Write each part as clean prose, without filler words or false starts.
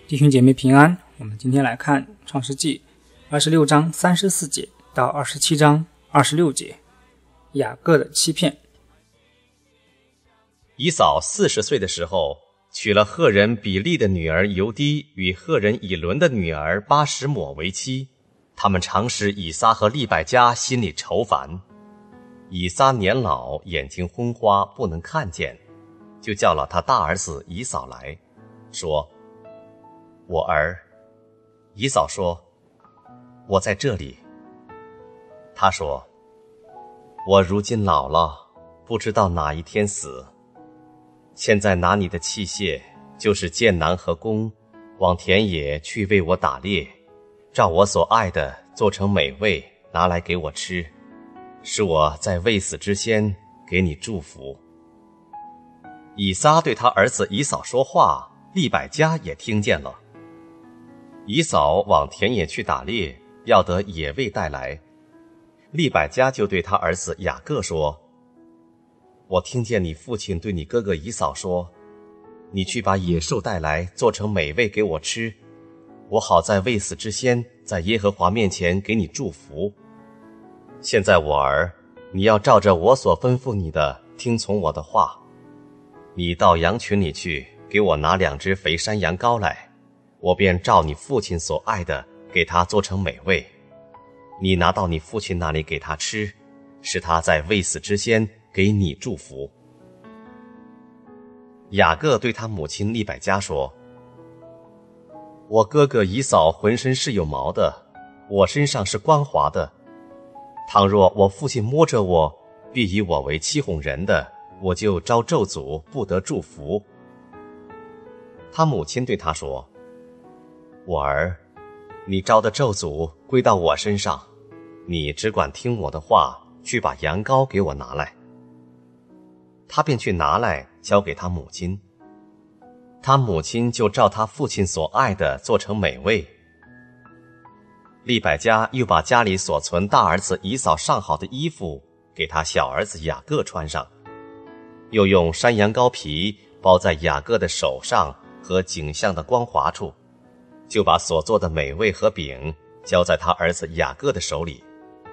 弟兄姐妹平安，我们今天来看创世纪26章34节到27章26节，雅各的欺骗。 以扫40岁的时候，娶了赫人比利的女儿犹低与赫人以伦的女儿巴什抹为妻，他们常使以撒和利百加心里愁烦。以撒年老，眼睛昏花，不能看见，就叫了他大儿子以扫来，说：我儿。以扫说：我在这里。他说：我如今老了，不知道哪一天死。现在拿你的器械，就是箭囊和弓，往田野去为我打猎，照我所爱的做成美味，拿来给我吃，使我在未死之先给你祝福。以撒对他儿子以扫说话，利百加也听见了。以扫往田野去打猎，要得野味带来。利百加就对他儿子雅各说：我听见你父亲对你哥哥以扫说，你去把野兽带来，做成美味给我吃，我好在未死之先，在耶和华面前给你祝福。现在我儿，你要照着我所吩咐你的，听从我的话。你到羊群里去，给我拿2只肥山羊羔来，我便照你父亲所爱的，给他做成美味。你拿到你父亲那里给他吃，使他在未死之先给你祝福。雅各对他母亲利百加说：我哥哥以扫浑身是有毛的，我身上是光滑的。倘若我父亲摸着我，必以我为欺哄人的，我就招咒诅，不得祝福。他母亲对他说：我儿，你招的咒诅归到我身上，你只管听我的话，去把羊羔给我拿来。他便去拿来，交给他母亲。他母亲就照他父亲所爱的做成美味。利百加又把家里所存大儿子以扫上好的衣服给他小儿子雅各穿上，又用山羊羔皮包在雅各的手上和颈项的光滑处，就把所做的美味和饼交在他儿子雅各的手里。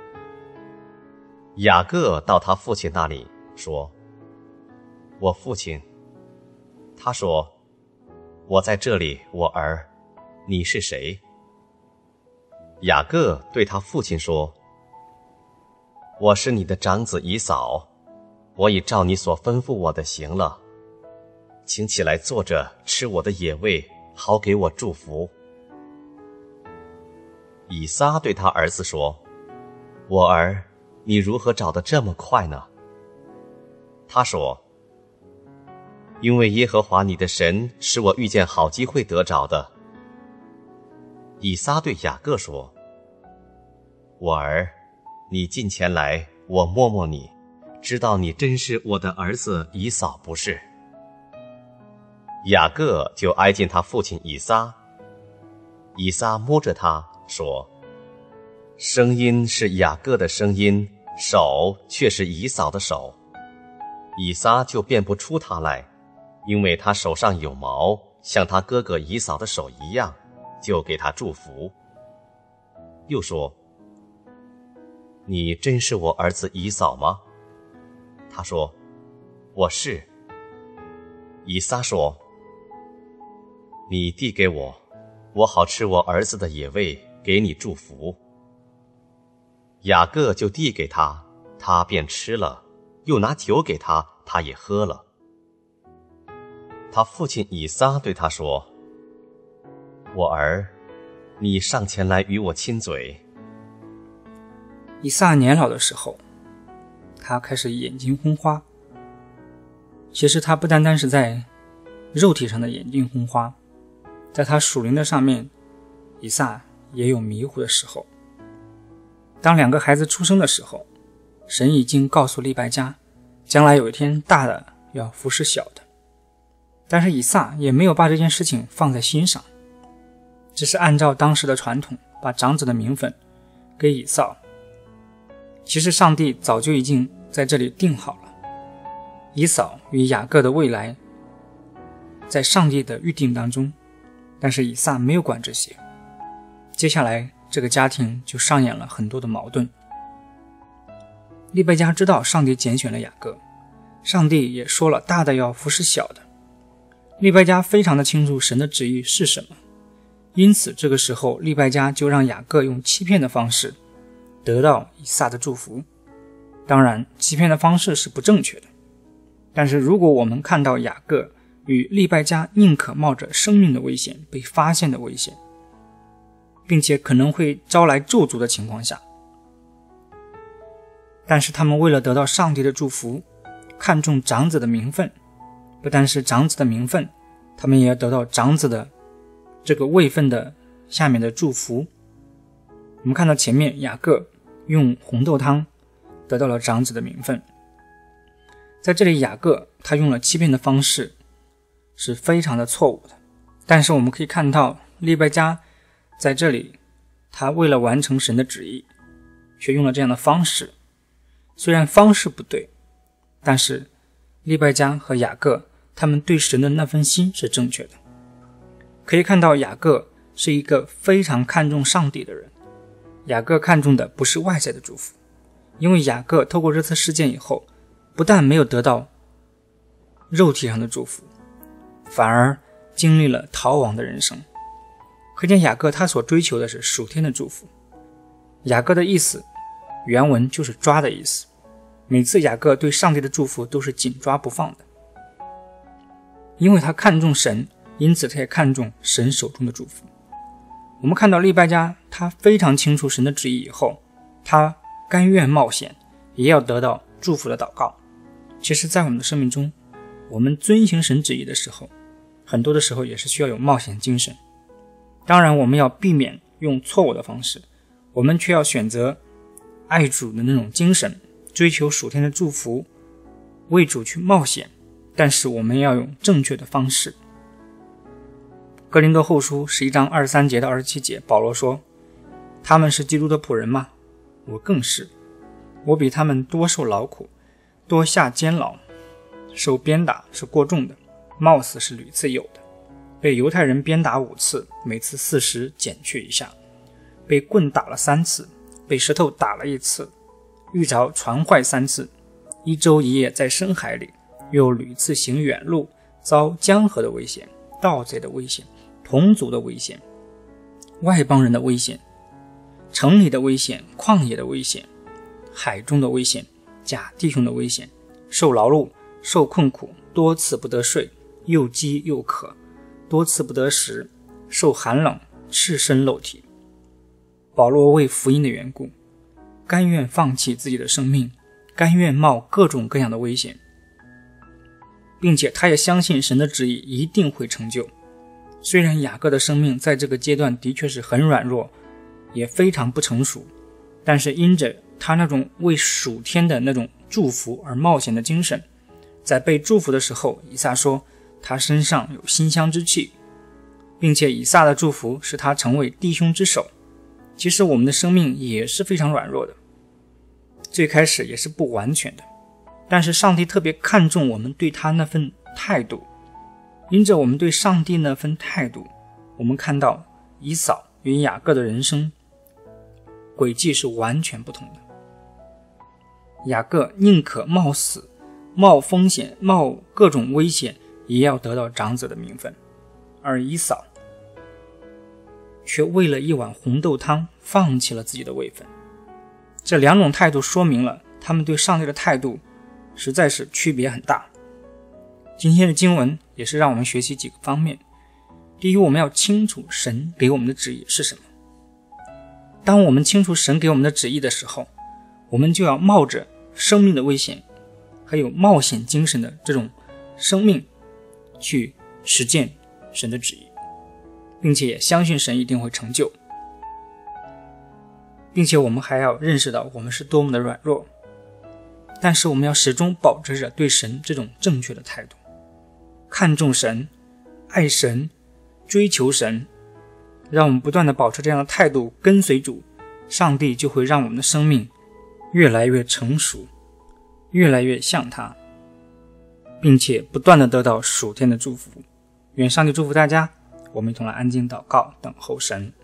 雅各到他父亲那里说：我父亲。他说：我在这里，我儿，你是谁？雅各对他父亲说：我是你的长子以扫，我已照你所吩咐我的行了，请起来坐着吃我的野味，好给我祝福。以撒对他儿子说：我儿，你如何找得这么快呢？他说：因为耶和华你的神使我遇见好机会得着的。以撒对雅各说：我儿，你近前来，我摸摸你，知道你真是我的儿子以扫不是？雅各就挨近他父亲以撒。以撒摸着他说：声音是雅各的声音，手却是以扫的手。以撒就辨不出他来，因为他手上有毛，像他哥哥以扫的手一样，就给他祝福。又说：你真是我儿子以扫吗？他说：我是。以撒说：你递给我，我好吃我儿子的野味，给你祝福。雅各就递给他，他便吃了，又拿酒给他，他也喝了。他父亲以撒对他说：我儿，你上前来与我亲嘴。 以撒年老的时候，他开始眼睛昏花。其实他不单单是在肉体上的眼睛昏花，在他属灵的上面，以撒也有迷糊的时候。当2个孩子出生的时候，神已经告诉利百加，将来有一天大的要服侍小的。但是以撒也没有把这件事情放在心上，只是按照当时的传统，把长子的名分给以扫。其实上帝早就已经在这里定好了，以扫与雅各的未来在上帝的预定当中但是以撒没有管这些。接下来这个家庭就上演了很多的矛盾。利百加知道上帝拣选了雅各，上帝也说了大的要服侍小的。利百加非常的清楚神的旨意是什么，因此这个时候利百加就让雅各用欺骗的方式得到以撒的祝福。当然欺骗的方式是不正确的，但是如果我们看到雅各与利百加宁可冒着生命的危险，被发现的危险，并且可能会招来咒诅的情况下，但是他们为了得到上帝的祝福，看重长子的名分，不但是长子的名分，他们也要得到长子的这个位分的下面的祝福。我们看到前面雅各用红豆汤得到了长子的名分，在这里雅各他用了欺骗的方式是非常的错误的，但是我们可以看到利百加在这里他为了完成神的旨意却用了这样的方式，虽然方式不对，但是利百加和雅各他们对神的那份心是正确的。可以看到雅各是一个非常看重上帝的人，雅各看重的不是外在的祝福，因为雅各透过这次事件以后，不但没有得到肉体上的祝福，反而经历了逃亡的人生。可见雅各他所追求的是属天的祝福。雅各的意思原文就是抓的意思，每次雅各对上帝的祝福都是紧抓不放的，因为他看重神，因此他也看重神手中的祝福。我们看到利百加他非常清楚神的旨意以后，他甘愿冒险也要得到祝福的祷告。其实在我们的生命中，我们遵行神旨意的时候，很多的时候也是需要有冒险精神。当然我们要避免用错误的方式，我们却要选择爱主的那种精神，追求属天的祝福，为主去冒险，但是我们要用正确的方式。哥林多后书11章23节到27节，保罗说，他们是基督的仆人吗？我更是，我比他们多受劳苦，多下监牢，受鞭打是过重的，冒死是屡次有的，被犹太人鞭打5次，每次40减去一下，被棍打了3次，被石头打了1次，遇着船坏3次，1周1夜在深海里，又屡次行远路，遭江河的危险，盗贼的危险，同族的危险，外邦人的危险，城里的危险，旷野的危险，海中的危险，假弟兄的危险，受劳碌，受困苦，多次不得睡，又饥又渴，多次不得食，受寒冷，赤身露体。保罗为福音的缘故，甘愿放弃自己的生命，甘愿冒各种各样的危险，并且他也相信神的旨意一定会成就。虽然雅各的生命在这个阶段的确是很软弱，也非常不成熟，但是因着他那种为属天的那种祝福而冒险的精神，在被祝福的时候，以撒说他身上有馨香之气，并且以撒的祝福使他成为弟兄之首。其实我们的生命也是非常软弱的，最开始也是不完全的，但是上帝特别看重我们对他那份态度。因着我们对上帝那份态度，我们看到以扫与雅各的人生轨迹是完全不同的。雅各宁可冒死，冒风险，冒各种危险，也要得到长子的名分，而以扫却为了一碗红豆汤放弃了自己的位分。这两种态度说明了他们对上帝的态度实在是区别很大。今天的经文也是让我们学习几个方面。第一，我们要清楚神给我们的旨意是什么。当我们清楚神给我们的旨意的时候，我们就要冒着生命的危险，还有冒险精神的这种生命去实践神的旨意，并且也相信神一定会成就。并且我们还要认识到我们是多么的软弱，但是我们要始终保持着对神这种正确的态度，看重神，爱神，追求神。让我们不断地保持这样的态度，跟随主，上帝就会让我们的生命越来越成熟，越来越像他，并且不断地得到属天的祝福。愿上帝祝福大家， 我们一同来安静祷告，等候神。